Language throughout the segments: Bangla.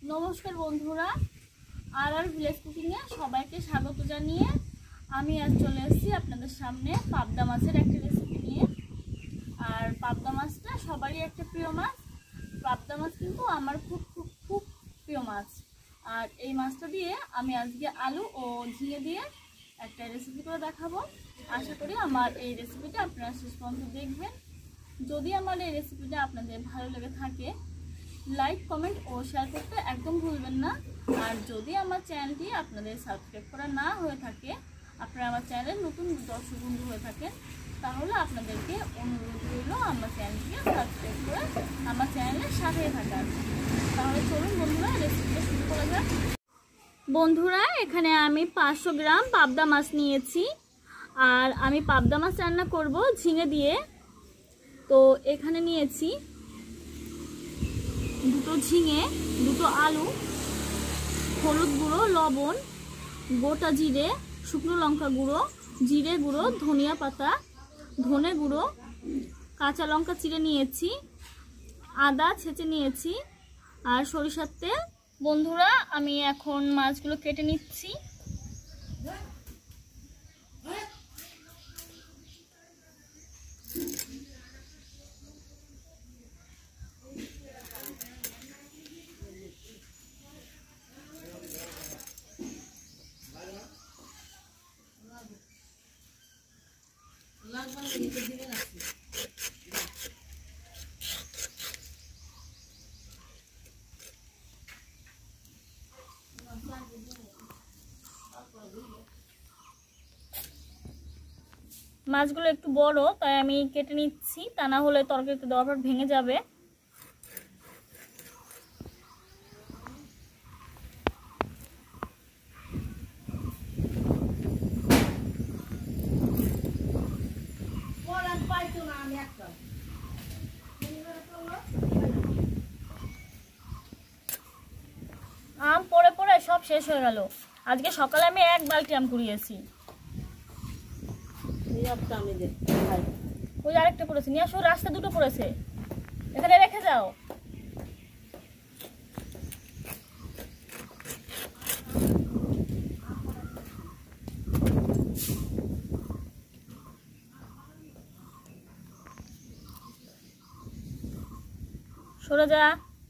নমস্কার বন্ধুরা, আর ভিলেজ কুকিংয়ে সবাইকে স্বাগত জানিয়ে আমি আজ চলে এসেছি আপনাদের সামনে পাবদা মাছের একটা রেসিপি নিয়ে। আর পাবদা মাছটা সবারই একটা প্রিয় মাছ। পাবদা মাছ কিন্তু আমার খুব খুব খুব প্রিয় মাছ। আর এই মাছটা দিয়ে আমি আজকে আলু ও ঝিঙে দিয়ে একটা রেসিপি করে দেখাবো। আশা করি আমার এই রেসিপিটা আপনারা শেষ পর্যন্ত দেখবেন। যদি আমার এই রেসিপিটা আপনাদের ভালো লেগে থাকে, লাইক কমেন্ট ও শেয়ার করতে একদম ভুলবেন না। আর যদি আমার চ্যানেলটি আপনাদের সাবস্ক্রাইব করা না হয়ে থাকে, আপনারা আমার চ্যানেলের নতুন দর্শক বন্ধু হয়ে থাকেন, তাহলে আপনাদেরকে অনুরোধ রইল আমার চ্যানেলটিকে সাবস্ক্রাইব করে আমার চ্যানেলের সাথে থাকার। তাহলে চলুন বন্ধুরা, রেসিপিটা শুরু করা যাক। বন্ধুরা, এখানে আমি 500 গ্রাম পাবদা মাছ নিয়েছি। আর আমি পাবদা মাছ রান্না করব ঝিঙে দিয়ে। তো এখানে নিয়েছি দুটো ঝিঙে, দুটো আলু, হলুদ গুঁড়ো, লবণ, গোটা জিরে, শুকনো লঙ্কা গুঁড়ো, জিরে গুঁড়ো, ধনিয়া পাতা, ধনে গুঁড়ো, কাঁচা লঙ্কা চিড়ে নিয়েছি, আদা ছেঁচে নিয়েছি, আর সরিষার তেল। বন্ধুরা, আমি এখন মাছগুলো কেটে নিচ্ছি। মাছগুলো একটু বড়, তাই আমি কেটে নিচ্ছি, তা না হলে তরকারিতে দেওয়ার পর ভেঙে যাবে। আম পড়ে পড়ে সব শেষ হয়ে গেল। আজকে সকালে আমি 1 বালতি আম কুড়িয়েছি। ওই আরেকটা পড়েছে, নিয়ে আসো। রাস্তা দুটো পড়েছে, এখানে রেখে যাও। সরে যা।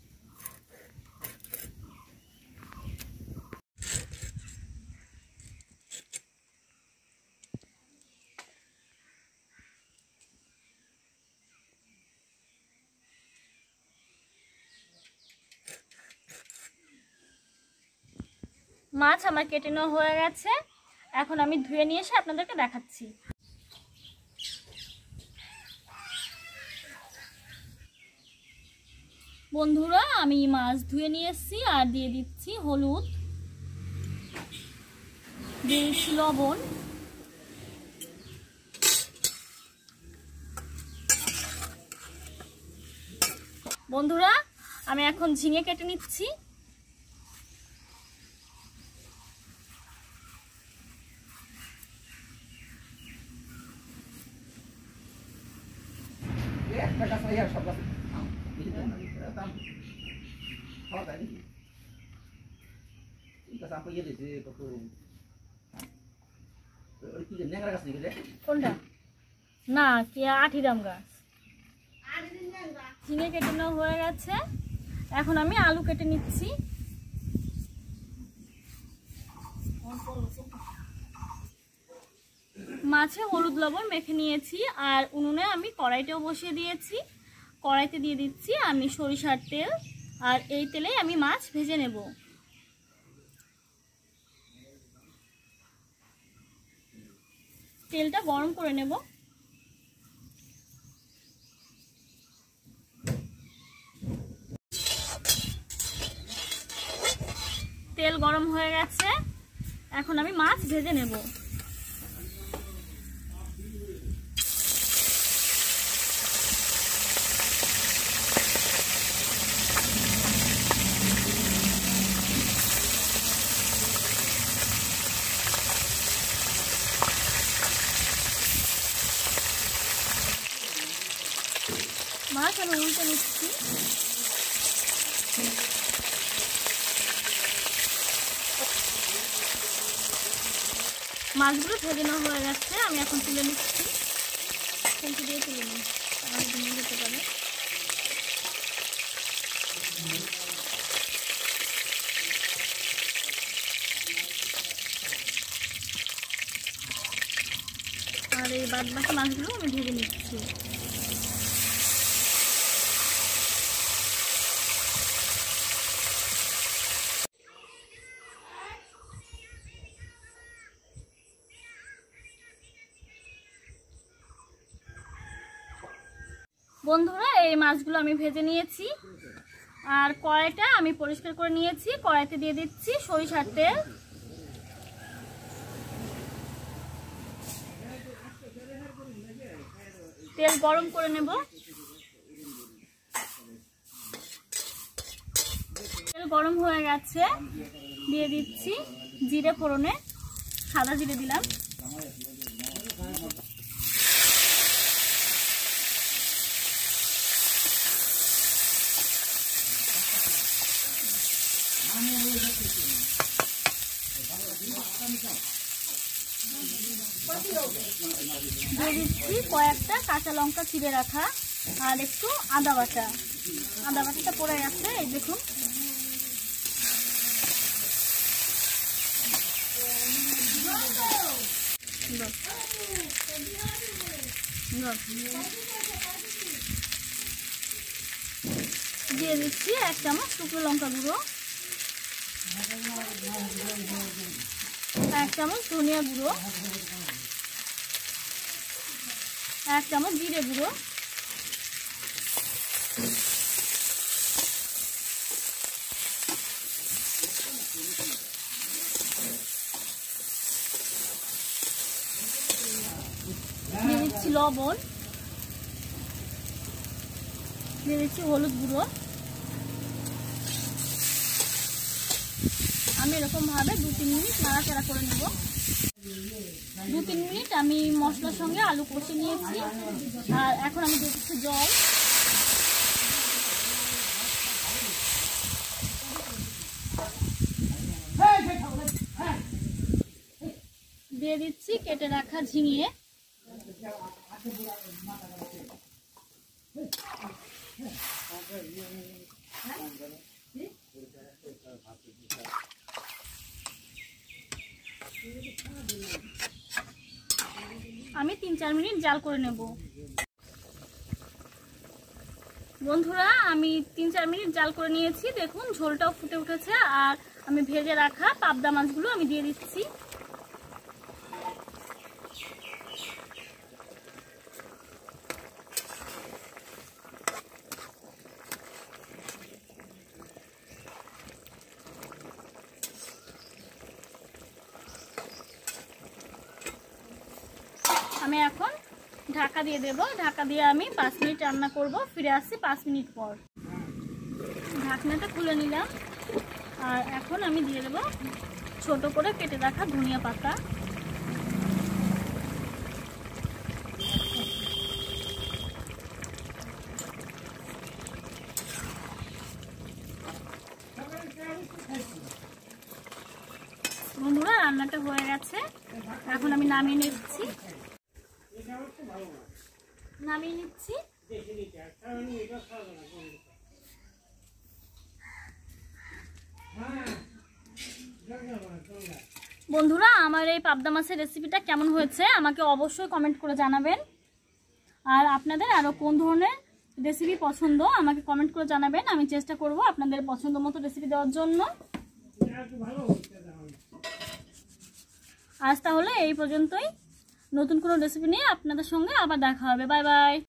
মাছ আমার কেটে নেওয়া হয়ে গেছে। এখন আমি ধুয়ে নিয়ে এসে আপনাদেরকে দেখাচ্ছি। বন্ধুরা, আমি মাছ ধুয়ে নিয়ে এসেছি আর দিয়ে দিচ্ছি হলুদ, দিয়ে দিচ্ছি লবণ, বন্ধুরা আমি এখন ঝিঙে কেটে নিচ্ছি। কোনটা? না, কি আঠিরাম গাছ। ঝিঙে কেটে নেওয়া হয়ে গেছে। এখন আমি আলু কেটে নিচ্ছি। মাছে হলুদ লবণ মেখে নিয়েছি। আর উনুনে আমি কড়াইটাও বসিয়ে দিয়েছি। কড়াইতে দিয়ে দিচ্ছি আমি সরিষার তেল। আর এই তেলেই আমি মাছ ভেজে নেব। তেলটা গরম করে নেব। তেল গরম হয়ে গেছে, এখন আমি মাছ ভেজে নেব। মাছ আমি উল্টে নিচ্ছি। মাছগুলো ভেজে নেওয়া হয়ে যাচ্ছে, আমি এখন তুলে নিচ্ছি। খুন্তি দিয়ে তুলে নিই, আমার ভেঙে যেতে পারে। আর এই বাদ বাকি মাছগুলো আমি ভেজে নিচ্ছি। বন্ধুরা, এই মাছগুলো আমি ভেজে নিয়েছি। আর কড়াইটা আমি পরিষ্কার করে নিয়েছি। কড়াইতে দিয়ে দিচ্ছি সরিষার তেল। তেল গরম করে নেব। তেল গরম হয়ে গেছে, দিয়ে দিচ্ছি জিরে ফোড়নে। সাদা জিরে দিলাম। দিয়ে দিচ্ছি কয়েকটা কাঁচা লঙ্কা চিড়ে রাখা আর একটু আদা বাটা। আদা বাটাটা পড়ে গেছে, এই দেখুন। দিয়ে দিচ্ছি 1 চামচ শুকনো লঙ্কা গুঁড়ো, 1 চামচ ধনিয়া গুঁড়ো, 1 চামচ জিরে গুঁড়ো, দিয়ে দিচ্ছি লবণ, দিয়ে দিচ্ছি হলুদ গুঁড়ো। আমি এরকম ভাবে 2-3 মিনিট নাড়াচাড়া করে নেব। 2-3 মিনিট আমি মশলার সঙ্গে আলু কষে নিয়েছি। আর এখন আমি দিয়ে দিচ্ছি জল। দিয়ে দিচ্ছি কেটে রাখা ঝিঙে। আমি 3-4 মিনিট জাল করে নেব। বন্ধুরা, আমি 3-4 মিনিট জাল করে নিয়েছি। দেখুন ঝোলটাও ফুটে উঠেছে। আর আমি ভেজে রাখা পাবদা মাছগুলো আমি দিয়ে দিচ্ছি। আমি এখন ঢাকা দিয়ে দেব। ঢাকা দিয়ে আমি 5 মিনিট রান্না করব। ফিরে আসছি 5 মিনিট পর। ঢাকনাটা খুলে নিলাম। আর এখন আমি দিয়ে দেব ছোট করে কেটে রাখা ধনিয়া পাতা। বন্ধুরা, রান্নাটা হয়ে গেছে। এখন আমি নামিয়ে নিচ্ছি। বন্ধুরা, আমার এই পাবদা মাছের রেসিপিটা কেমন হয়েছে আমাকে অবশ্যই কমেন্ট করে জানাবেন। আর আপনাদের আরো কোন ধরনের রেসিপি পছন্দ আমাকে কমেন্ট করে জানাবেন। আমি চেষ্টা করব আপনাদের পছন্দ মতো রেসিপি দেওয়ার জন্য। আজ তাহলে এই পর্যন্তই। নতুন কোনো রেসিপি নিয়ে আপনাদের সঙ্গে আবার দেখা হবে। Bye by.